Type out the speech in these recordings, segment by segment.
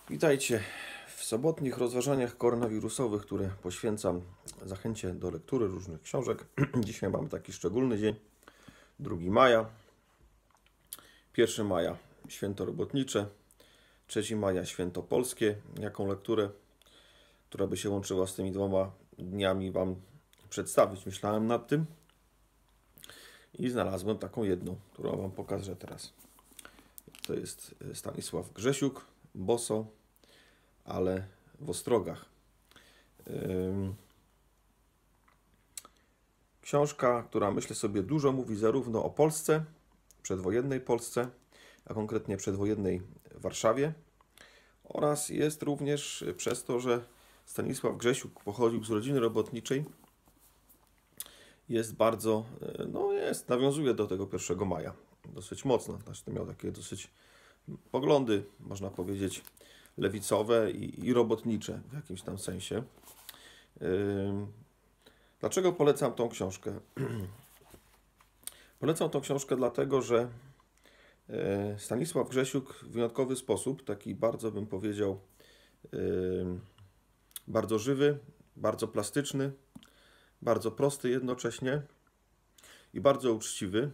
Witajcie w sobotnich rozważaniach koronawirusowych, które poświęcam zachęcie do lektury różnych książek. Dzisiaj mamy taki szczególny dzień, 2 maja, 1 maja święto robotnicze, 3 maja święto polskie. Jaką lekturę, która by się łączyła z tymi 2 dniami, Wam przedstawić? Myślałem nad tym i znalazłem taką jedną, którą Wam pokażę teraz. To jest Stanisław Grzesiuk, Boso, ale w ostrogach. Książka, która myślę sobie dużo mówi zarówno o Polsce, przedwojennej Polsce, a konkretnie przedwojennej Warszawie, oraz jest również przez to, że Stanisław Grzesiuk pochodził z rodziny robotniczej, jest bardzo, nawiązuje do tego 1 maja dosyć mocno. Znaczy, miał takie dosyć poglądy, można powiedzieć, lewicowe i robotnicze w jakimś tam sensie. Dlaczego polecam tą książkę? Polecam tą książkę dlatego, że Stanisław Grzesiuk w wyjątkowy sposób, taki bardzo bym powiedział, bardzo żywy, bardzo plastyczny, bardzo prosty jednocześnie i bardzo uczciwy,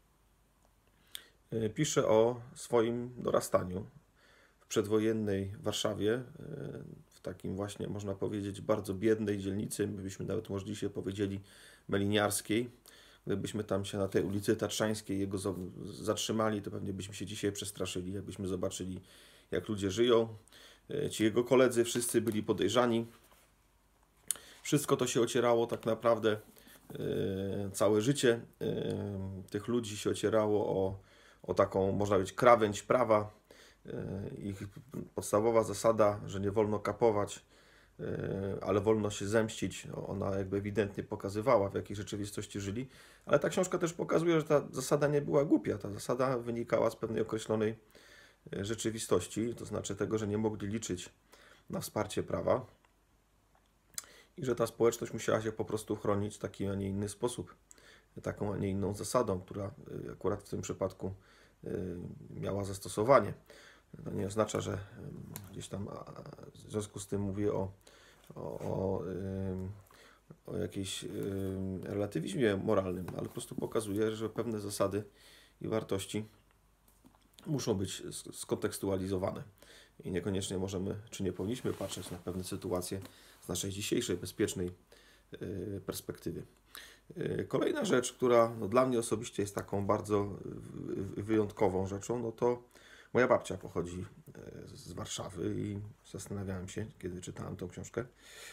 pisze o swoim dorastaniu w przedwojennej Warszawie, w takim właśnie, można powiedzieć, bardzo biednej dzielnicy, my byśmy nawet może dzisiaj powiedzieli meliniarskiej. Gdybyśmy tam się na tej ulicy Tatrzańskiej jego zatrzymali, to pewnie byśmy się dzisiaj przestraszyli, jakbyśmy zobaczyli, jak ludzie żyją. Ci jego koledzy wszyscy byli podejrzani. Wszystko to się ocierało tak naprawdę, całe życie tych ludzi się ocierało o taką, można powiedzieć, krawędź prawa. Ich podstawowa zasada, że nie wolno kapować, ale wolno się zemścić, ona jakby ewidentnie pokazywała, w jakiej rzeczywistości żyli. Ale ta książka też pokazuje, że ta zasada nie była głupia. Ta zasada wynikała z pewnej określonej rzeczywistości, to znaczy tego, że nie mogli liczyć na wsparcie prawa i że ta społeczność musiała się po prostu chronić w taki, a nie inny sposób, taką, a nie inną zasadą, która akurat w tym przypadku miała zastosowanie. To nie oznacza, że gdzieś tam w związku z tym mówię o jakiejś relatywizmie moralnym, ale po prostu pokazuje, że pewne zasady i wartości muszą być skontekstualizowane i niekoniecznie możemy, czy nie powinniśmy patrzeć na pewne sytuacje z naszej dzisiejszej bezpiecznej perspektywy. Kolejna rzecz, która dla mnie osobiście jest taką bardzo wyjątkową rzeczą, to moja babcia pochodzi z Warszawy i zastanawiałem się, kiedy czytałem tą książkę,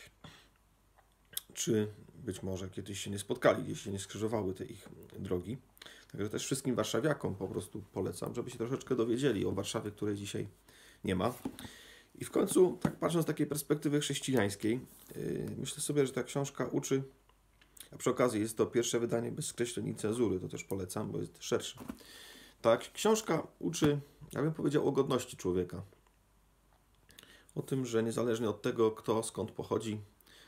czy być może kiedyś się nie spotkali, gdzieś się nie skrzyżowały te ich drogi. Także też wszystkim warszawiakom po prostu polecam, żeby się troszeczkę dowiedzieli o Warszawie, której dzisiaj nie ma. I w końcu, tak patrząc z takiej perspektywy chrześcijańskiej, myślę sobie, że ta książka uczy, a przy okazji jest to pierwsze wydanie bez skreśleń i cenzury, to też polecam, bo jest szersze. Ta książka uczy, ja bym powiedział, o godności człowieka. O tym, że niezależnie od tego, kto skąd pochodzi,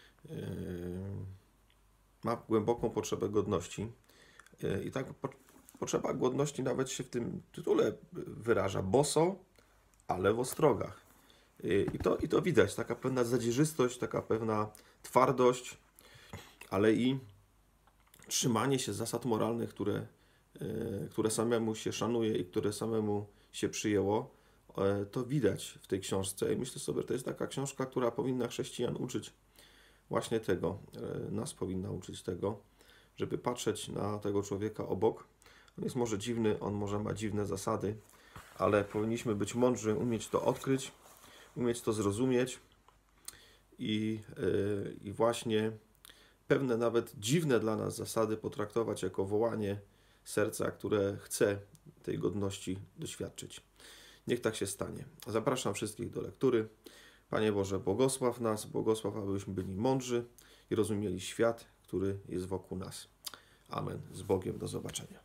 ma głęboką potrzebę godności. I tak potrzeba godności nawet się w tym tytule wyraża. Boso, ale w ostrogach. I to widać, taka pewna zadzierzystość, taka pewna twardość, ale i trzymanie się zasad moralnych, które samemu się szanuje i które samemu się przyjęło, to widać w tej książce. I myślę sobie, że to jest taka książka, która powinna chrześcijan uczyć właśnie tego, nas powinna uczyć tego, żeby patrzeć na tego człowieka obok. On jest może dziwny, on może ma dziwne zasady, ale powinniśmy być mądrzy, umieć to odkryć, umieć to zrozumieć i właśnie pewne nawet dziwne dla nas zasady potraktować jako wołanie serca, które chce tej godności doświadczyć. Niech tak się stanie. Zapraszam wszystkich do lektury. Panie Boże, błogosław nas, błogosław, abyśmy byli mądrzy i rozumieli świat, który jest wokół nas. Amen. Z Bogiem. Do zobaczenia.